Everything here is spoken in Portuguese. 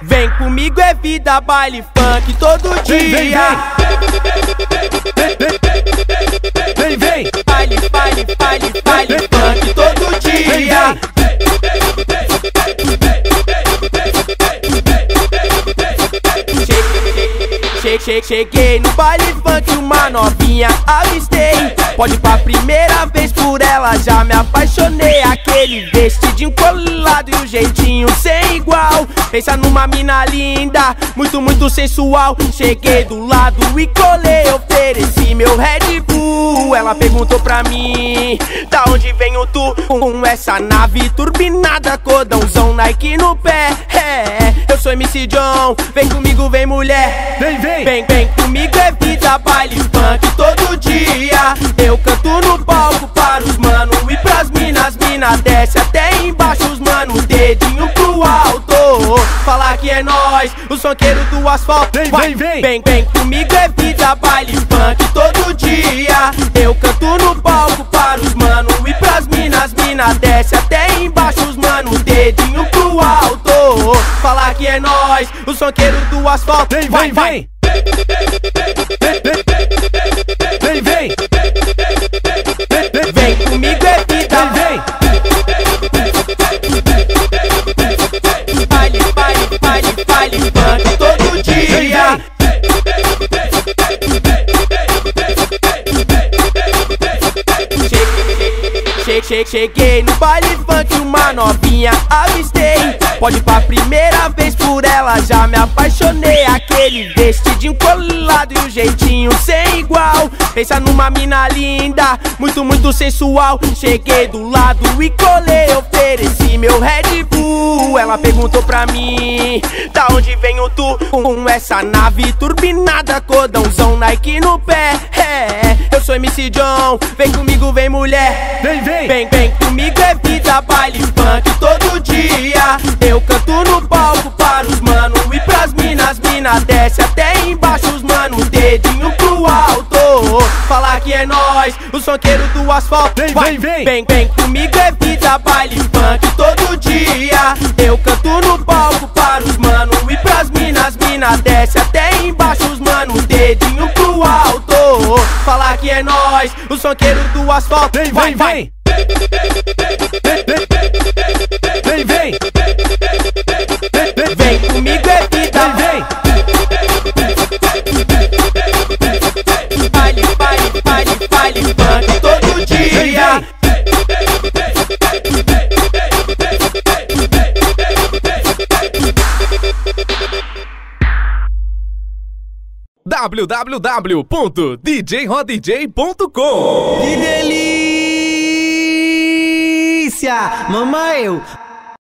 Vem comigo é vida, baile funk todo dia. Vem, vem. Baile funk todo dia. Cheguei no baile funk, uma novinha avistei. Pode ir pra primeira vez, por ela já me apaixonei. Aquele vestidinho colado e o jeitinho sem igual. Pensa numa mina linda, muito sensual. Cheguei do lado e colei, ofereci meu Red Bull. Ela perguntou pra mim, da onde venho tu? Com essa nave turbinada, cordãozão Nike no pé. Eu sou MC John, vem comigo, vem mulher. Vem, vem. Vem comigo é vida, baile funk todo dia. Eu canto no palco para os mano e pras minas. Mina desce até embaixo, os mano, dedinho pro alto. Falar que é nós, o sonqueiro do asfalto. Vem. Vem comigo é vida, baile funk todo dia. Eu canto no palco para os mano e pras minas. Mina desce até embaixo, os mano, dedinho pro alto. Falar que é nós, o sonqueiro do asfalto. Vem. Vem comigo é vida. Baile funk todo dia. Cheguei no baile funk, uma novinha avistei. Pode ir pra primeira vez, por ela já me apaixonei. Aquele vestidinho colado e o jeitinho sem igual. Pensa numa mina linda, muito sensual. Cheguei do lado e colei, ofereci meu Red Bull. Ela perguntou pra mim, da onde venho tu? Com essa nave turbinada, cordãozão Nike no pé. Eu sou MC John, vem comigo, vem mulher. Vem comigo é vida, baile funk todo dia. Eu canto no palco para os mano e pras minas. Mina desce até embaixo, os mano, dedinho pro alto. Falar que é nós, o sonqueiro do asfalto. Vem comigo é vida, baile funk todo dia. Eu canto no palco para os mano e pras minas. Mina desce até embaixo, os mano, dedinho pro alto. Falar que é nós, o sonqueiro do asfalto. Vem. Vem comigo é vida. Baile funk todo dia. www.djrodj.com. Que delícia! Mamãe, eu